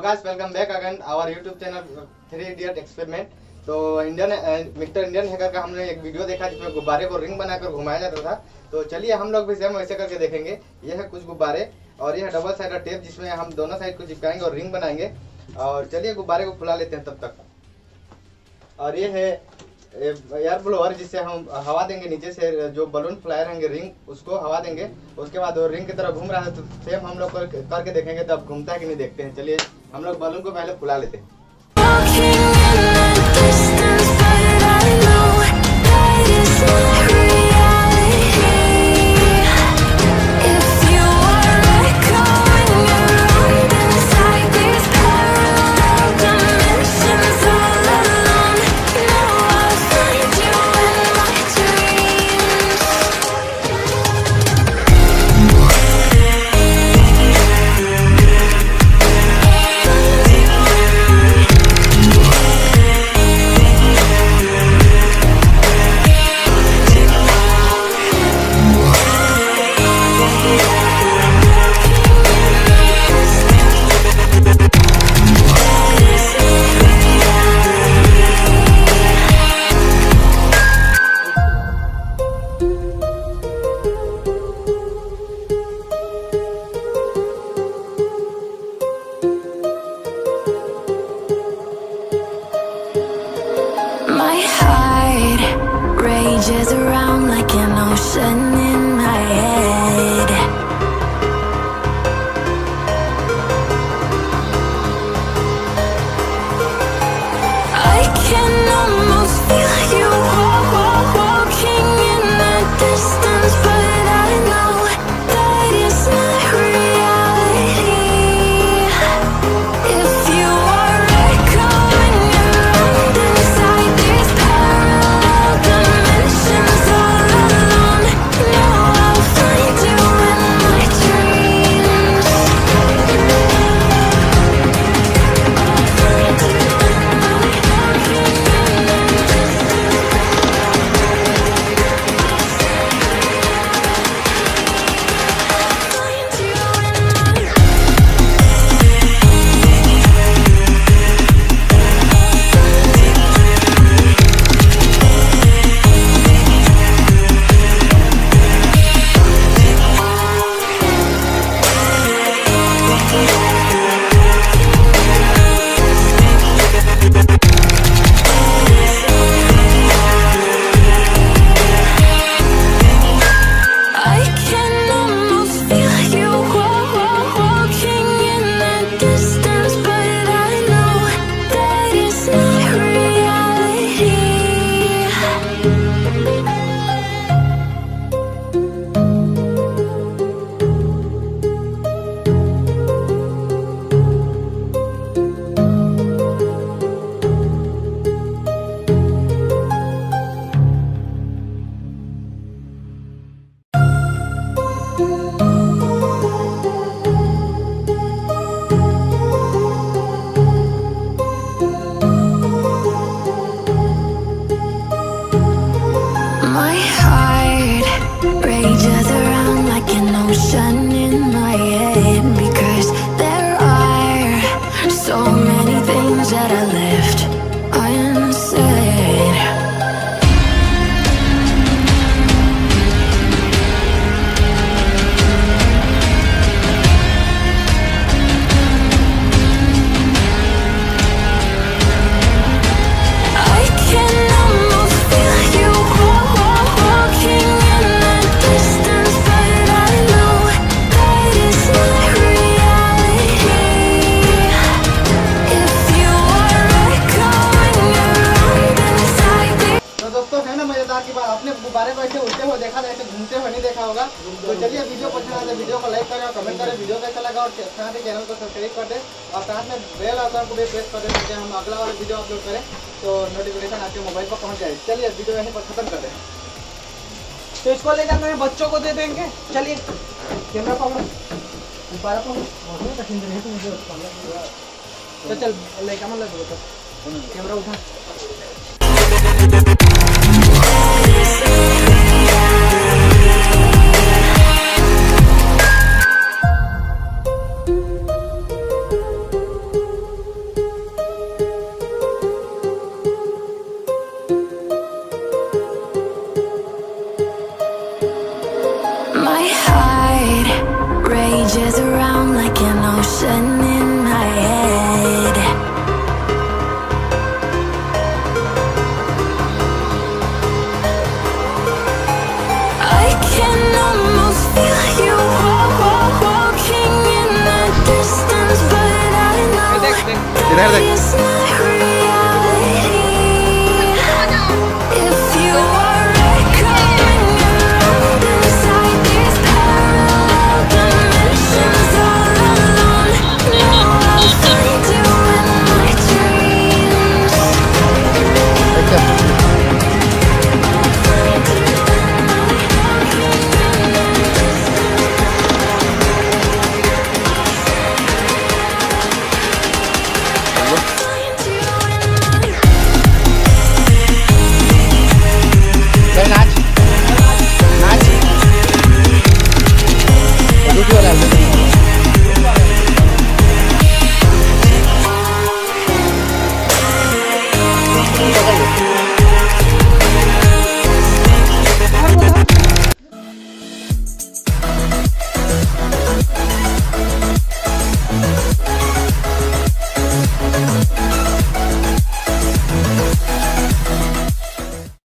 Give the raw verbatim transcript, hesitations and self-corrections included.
Guys welcome back again our YouTube channel three idiot experiment. तो Indian mister Indian hacker का हमने एक video देखा जिसमें गुब्बारे को रिंग बनाकर घुमाया जाता था। तो चलिए हम लोग भी सेम वैसे करके देखेंगे। ये है कुछ गुब्बारे और ये है डबल साइड टेप जिसमें हम दोनों साइड को चिपकाएंगे और रिंग बनाएंगे। और चलिए गुब्बारे को फुला लेते हैं तब तक। और ये है एयर ब्लोअर जिससे हम हवा देंगे, नीचे से जो बलून फ्लायर रहेंगे रिंग उसको हवा देंगे। उसके बाद वो रिंग की तरफ घूम रहा है तो सेम हम लोग कर, करके देखेंगे तब घूमता है कि नहीं देखते हैं। चलिए हम लोग बलून को पहले फुला लेते हैं। Rages around like an ocean in my head. I can almost feel you walking in the distance, but I know that it's not reality. If you are echoing around inside these parallel dimensions all alone, know I'll find you in my dreams. I'll find you in my walking in the I can almost feel you walking in the distance, but I know that it's not reality. My heart rages around like an ocean in my head, because there are so many things that I left unsaid. I can almost feel you walking in the distance, but I know that it's not reality. If you are echoing around inside the तो दोस्तों है ना मजेदार की बात, आपने गुब्बारे को ऐसे उड़ते हुए देखा था, ऐसे घूमते हुए नहीं देखा होगा। तो चलिए वीडियो पसंद आए तो वीडियो को लाइक करें और कमेंट करें, वीडियो कैसा लगा और साथ ही चैनल को सब्सक्राइब कर दें और साथ में बेल आइकन को भी प्रेस कर दें ताकि हम अगला वाला वीडियो अपलोड करें तो नोटिफिकेशन आपके मोबाइल पर पहुंच जाए। चलिए वीडियो यहीं पर खत्म कर दें। तो इसको ले जाकर बच्चों को दे देंगे। चलिए कैमरा पकड़ो, गुब्बारा पकड़ो, तो चल ले कमल ले दो, कैमरा उठा। इधर देख